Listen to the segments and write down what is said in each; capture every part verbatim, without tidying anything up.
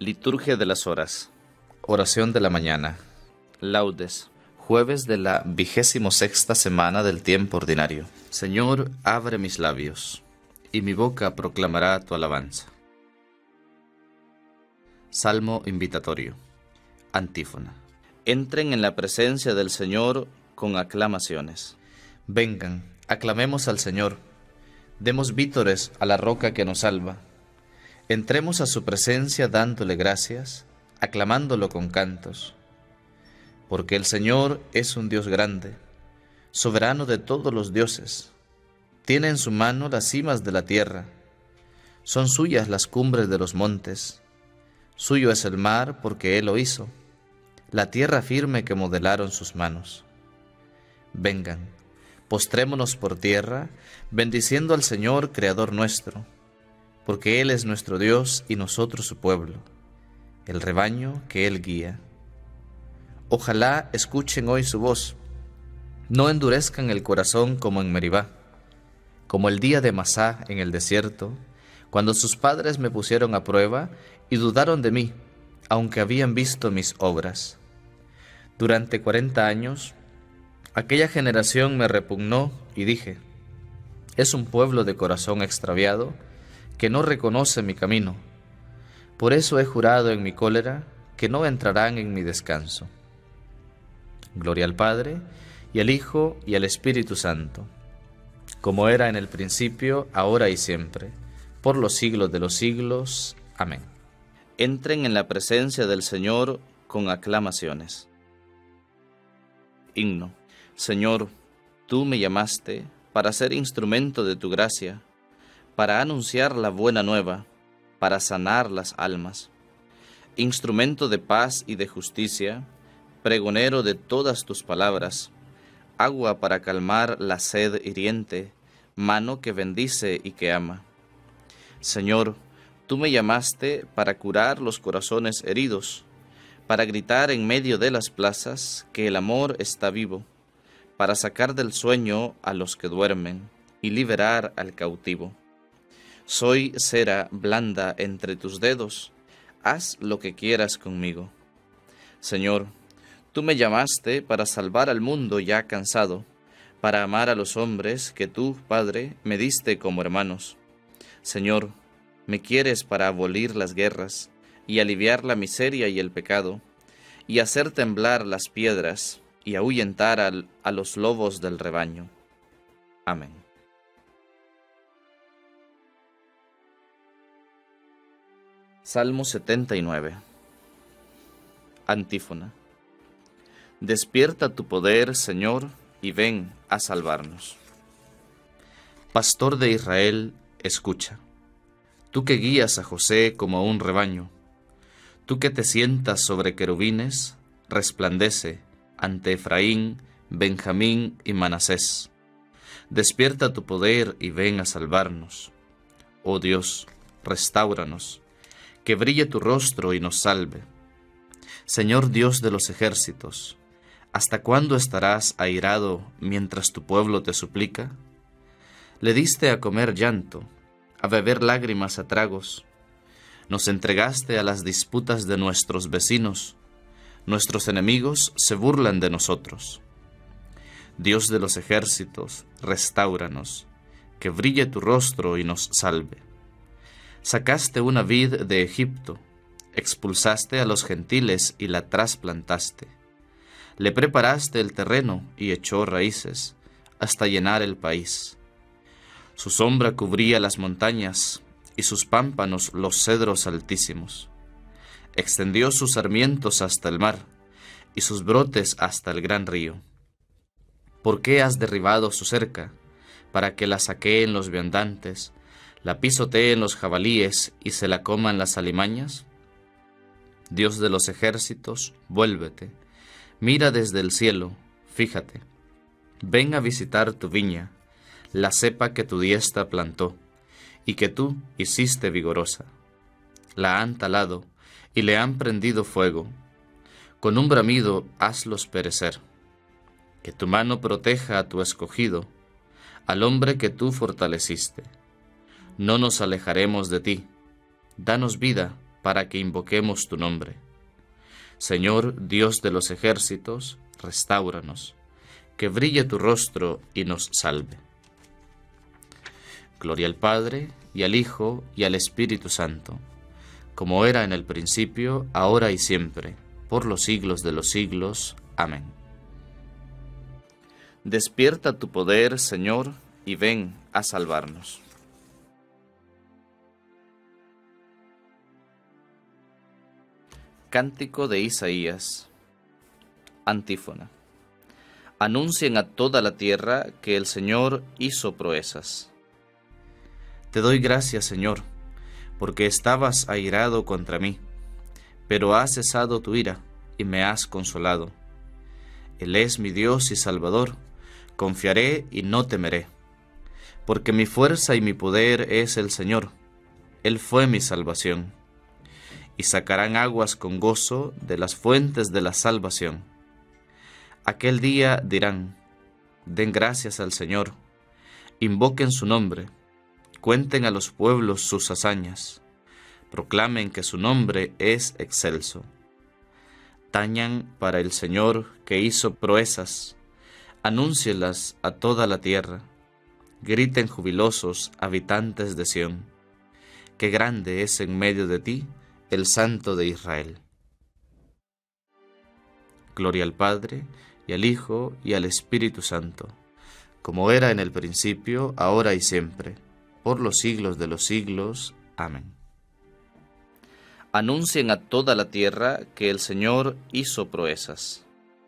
Liturgia de las horas. Oración de la mañana. Laudes. Jueves de la vigésimo sexta semana del tiempo ordinario. Señor, abre mis labios, y mi boca proclamará tu alabanza. Salmo invitatorio. Antífona. Entren en la presencia del Señor con aclamaciones. Vengan, aclamemos al Señor. Demos vítores a la roca que nos salva. Entremos a su presencia dándole gracias, aclamándolo con cantos. Porque el Señor es un Dios grande, soberano de todos los dioses. Tiene en su mano las cimas de la tierra. Son suyas las cumbres de los montes. Suyo es el mar porque Él lo hizo, la tierra firme que modelaron sus manos. Vengan, postrémonos por tierra, bendiciendo al Señor, Creador nuestro, porque Él es nuestro Dios y nosotros su pueblo, el rebaño que Él guía. Ojalá escuchen hoy su voz, no endurezcan el corazón como en Meribá, como el día de Masá en el desierto, cuando sus padres me pusieron a prueba y dudaron de mí, aunque habían visto mis obras. Durante cuarenta años, aquella generación me repugnó y dije, es un pueblo de corazón extraviado que no reconoce mi camino. Por eso he jurado en mi cólera que no entrarán en mi descanso. Gloria al Padre, y al Hijo, y al Espíritu Santo, como era en el principio, ahora y siempre, por los siglos de los siglos. Amén. Entren en la presencia del Señor con aclamaciones. Himno. Señor, tú me llamaste para ser instrumento de tu gracia, para anunciar la buena nueva, para sanar las almas. Instrumento de paz y de justicia, pregonero de todas tus palabras, agua para calmar la sed hiriente, mano que bendice y que ama. Señor, tú me llamaste para curar los corazones heridos, para gritar en medio de las plazas que el amor está vivo, para sacar del sueño a los que duermen y liberar al cautivo. Soy cera blanda entre tus dedos, haz lo que quieras conmigo. Señor, tú me llamaste para salvar al mundo ya cansado, para amar a los hombres que tú, Padre, me diste como hermanos. Señor, me quieres para abolir las guerras y aliviar la miseria y el pecado, y hacer temblar las piedras y ahuyentar al, a los lobos del rebaño. Amén. Salmo setenta y nueve. Antífona. Despierta tu poder, Señor, y ven a salvarnos. Pastor de Israel, escucha. Tú que guías a José como a un rebaño, tú que te sientas sobre querubines, resplandece ante Efraín, Benjamín y Manasés. Despierta tu poder y ven a salvarnos. Oh Dios, restáuranos, que brille tu rostro y nos salve. Señor Dios de los ejércitos, ¿hasta cuándo estarás airado mientras tu pueblo te suplica? Le diste a comer llanto, a beber lágrimas a tragos. Nos entregaste a las disputas de nuestros vecinos. Nuestros enemigos se burlan de nosotros. Dios de los ejércitos, restáuranos, que brille tu rostro y nos salve. Sacaste una vid de Egipto, expulsaste a los gentiles y la trasplantaste. Le preparaste el terreno y echó raíces, hasta llenar el país. Su sombra cubría las montañas, y sus pámpanos los cedros altísimos. Extendió sus sarmientos hasta el mar, y sus brotes hasta el gran río. ¿Por qué has derribado su cerca, para que la saqueen los viandantes, la pisoteen los jabalíes y se la coman las alimañas? Dios de los ejércitos, vuélvete, mira desde el cielo, fíjate. Ven a visitar tu viña, la cepa que tu diestra plantó, y que tú hiciste vigorosa. La han talado, y le han prendido fuego. Con un bramido hazlos perecer. Que tu mano proteja a tu escogido, al hombre que tú fortaleciste. No nos alejaremos de ti. Danos vida, para que invoquemos tu nombre. Señor, Dios de los ejércitos, restáuranos, que brille tu rostro y nos salve. Gloria al Padre, y al Hijo, y al Espíritu Santo, como era en el principio, ahora y siempre, por los siglos de los siglos. Amén. Despierta tu poder, Señor, y ven a salvarnos. Cántico de Isaías. Antífona. Anuncien a toda la tierra que el Señor hizo proezas. Te doy gracias, Señor, porque estabas airado contra mí, pero has cesado tu ira y me has consolado. Él es mi Dios y Salvador, confiaré y no temeré, porque mi fuerza y mi poder es el Señor, Él fue mi salvación. Y sacarán aguas con gozo de las fuentes de la salvación. Aquel día dirán, den gracias al Señor, invoquen su nombre, cuenten a los pueblos sus hazañas, proclamen que su nombre es excelso. Tañan para el Señor que hizo proezas, anúncielas a toda la tierra, griten jubilosos habitantes de Sión, que grande es en medio de ti el Santo de Israel. Gloria al Padre, y al Hijo, y al Espíritu Santo, como era en el principio, ahora y siempre, por los siglos de los siglos. Amén. Anuncien a toda la tierra que el Señor hizo proezas.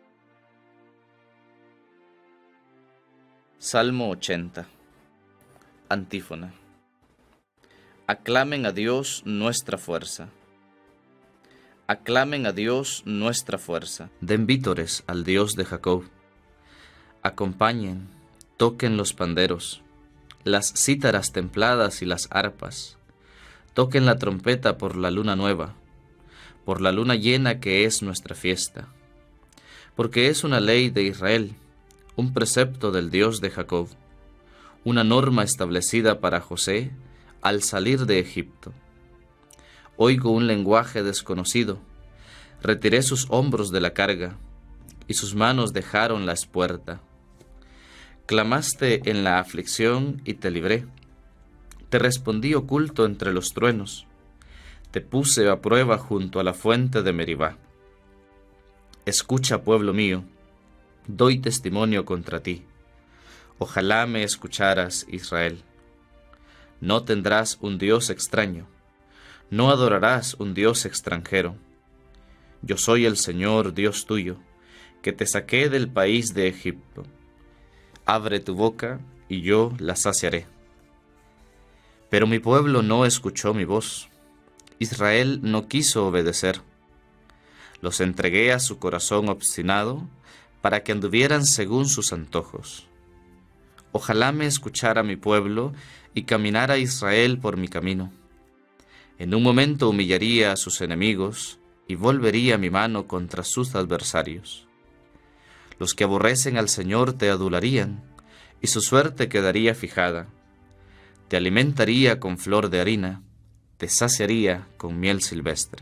Salmo ochenta. Antífona. Aclamen a Dios nuestra fuerza. Aclamen a Dios nuestra fuerza. Den vítores al Dios de Jacob. Acompañen, toquen los panderos, las cítaras templadas y las arpas. Toquen la trompeta por la luna nueva, por la luna llena que es nuestra fiesta. Porque es una ley de Israel, un precepto del Dios de Jacob, una norma establecida para José al salir de Egipto. Oigo un lenguaje desconocido, retiré sus hombros de la carga, y sus manos dejaron la espuerta. Clamaste en la aflicción y te libré, te respondí oculto entre los truenos, te puse a prueba junto a la fuente de Meribá. Escucha, pueblo mío, doy testimonio contra ti, ojalá me escucharas, Israel. No tendrás un Dios extraño, no adorarás un Dios extranjero. Yo soy el Señor, Dios tuyo, que te saqué del país de Egipto. Abre tu boca, y yo la saciaré. Pero mi pueblo no escuchó mi voz. Israel no quiso obedecer. Los entregué a su corazón obstinado, para que anduvieran según sus antojos. Ojalá me escuchara mi pueblo, y caminara Israel por mi camino. En un momento humillaría a sus enemigos, y volvería mi mano contra sus adversarios. Los que aborrecen al Señor te adularían, y su suerte quedaría fijada. Te alimentaría con flor de harina, te saciaría con miel silvestre.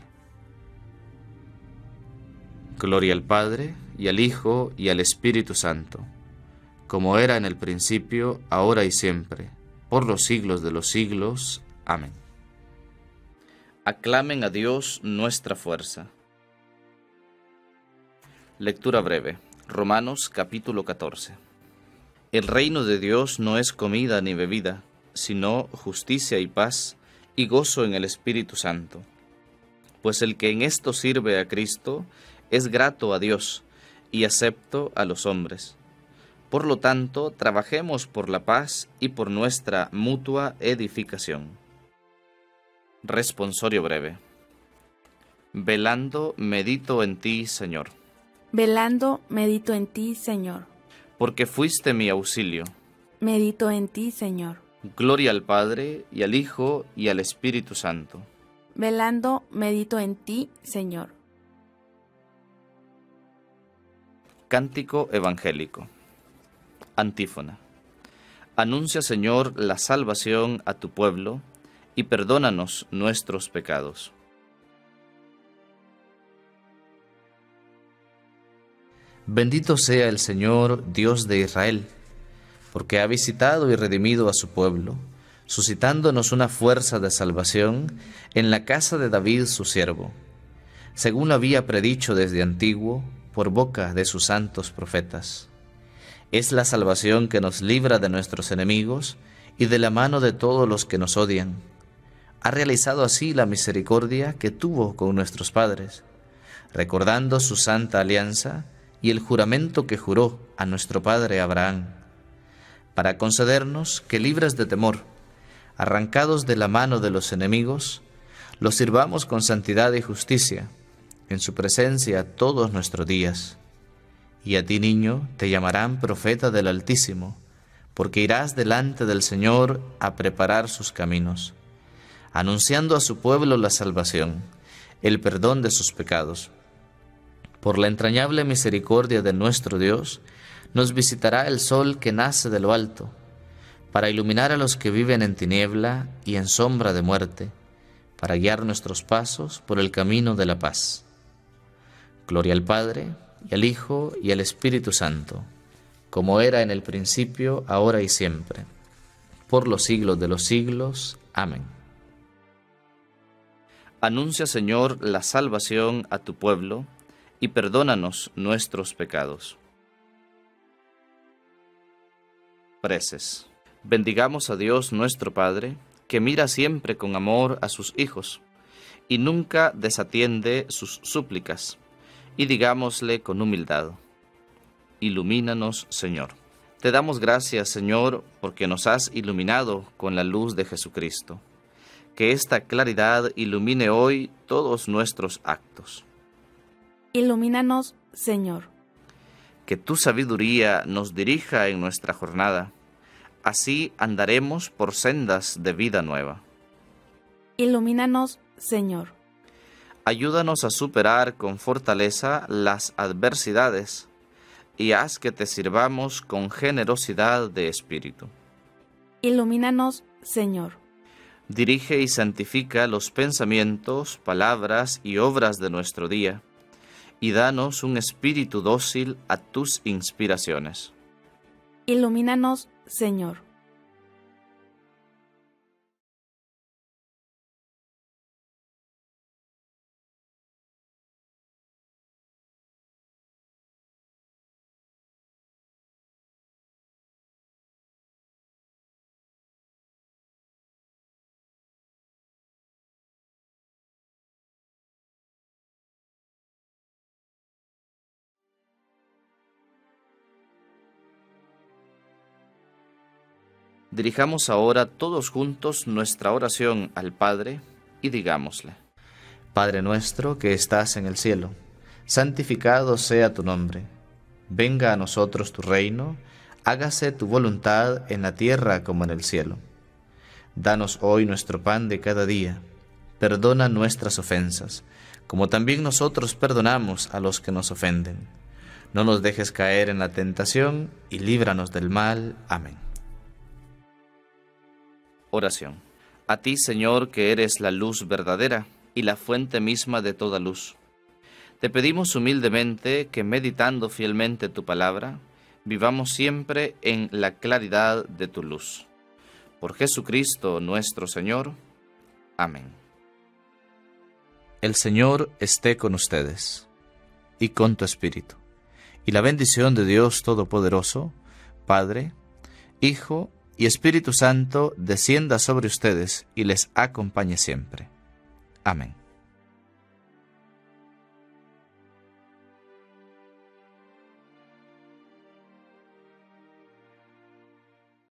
Gloria al Padre, y al Hijo, y al Espíritu Santo, como era en el principio, ahora y siempre, por los siglos de los siglos. Amén. Aclamen a Dios nuestra fuerza. Lectura breve. Romanos capítulo catorce. El reino de Dios no es comida ni bebida, sino justicia y paz y gozo en el Espíritu Santo. Pues el que en esto sirve a Cristo es grato a Dios y acepto a los hombres. Por lo tanto, trabajemos por la paz y por nuestra mutua edificación. Responsorio breve. Velando, medito en ti, Señor. Velando, medito en ti, Señor. Porque fuiste mi auxilio. Medito en ti, Señor. Gloria al Padre, y al Hijo, y al Espíritu Santo. Velando, medito en ti, Señor. Cántico evangélico. Antífona. Anuncia, Señor, la salvación a tu pueblo, y perdónanos nuestros pecados. Bendito sea el Señor, Dios de Israel, porque ha visitado y redimido a su pueblo, suscitándonos una fuerza de salvación en la casa de David su siervo, según lo había predicho desde antiguo por boca de sus santos profetas. Es la salvación que nos libra de nuestros enemigos y de la mano de todos los que nos odian. Ha realizado así la misericordia que tuvo con nuestros padres, recordando su santa alianza y el juramento que juró a nuestro padre Abraham, para concedernos que, libres de temor, arrancados de la mano de los enemigos, los sirvamos con santidad y justicia, en su presencia todos nuestros días. Y a ti, niño, te llamarán profeta del Altísimo, porque irás delante del Señor a preparar sus caminos, anunciando a su pueblo la salvación, el perdón de sus pecados. Por la entrañable misericordia de nuestro Dios, nos visitará el sol que nace de lo alto, para iluminar a los que viven en tiniebla y en sombra de muerte, para guiar nuestros pasos por el camino de la paz. Gloria al Padre, y al Hijo, y al Espíritu Santo, como era en el principio, ahora y siempre, por los siglos de los siglos. Amén. Anuncia, Señor, la salvación a tu pueblo, y perdónanos nuestros pecados. Preces. Bendigamos a Dios nuestro Padre, que mira siempre con amor a sus hijos, y nunca desatiende sus súplicas, y digámosle con humildad: ilumínanos, Señor. Te damos gracias, Señor, porque nos has iluminado con la luz de Jesucristo. Que esta claridad ilumine hoy todos nuestros actos. Ilumínanos, Señor. Que tu sabiduría nos dirija en nuestra jornada. Así andaremos por sendas de vida nueva. Ilumínanos, Señor. Ayúdanos a superar con fortaleza las adversidades y haz que te sirvamos con generosidad de espíritu. Ilumínanos, Señor. Dirige y santifica los pensamientos, palabras y obras de nuestro día, y danos un espíritu dócil a tus inspiraciones. Ilumínanos, Señor. Dirijamos ahora todos juntos nuestra oración al Padre y digámosle: Padre nuestro que estás en el cielo, santificado sea tu nombre. Venga a nosotros tu reino, hágase tu voluntad en la tierra como en el cielo. Danos hoy nuestro pan de cada día. Perdona nuestras ofensas, como también nosotros perdonamos a los que nos ofenden. No nos dejes caer en la tentación y líbranos del mal. Amén. Oración. A ti, Señor, que eres la luz verdadera y la fuente misma de toda luz, te pedimos humildemente que, meditando fielmente tu palabra, vivamos siempre en la claridad de tu luz. Por Jesucristo nuestro Señor. Amén. El Señor esté con ustedes y con tu espíritu, y la bendición de Dios Todopoderoso, Padre, Hijo y Espíritu Santo, descienda sobre ustedes y les acompañe siempre. Amén.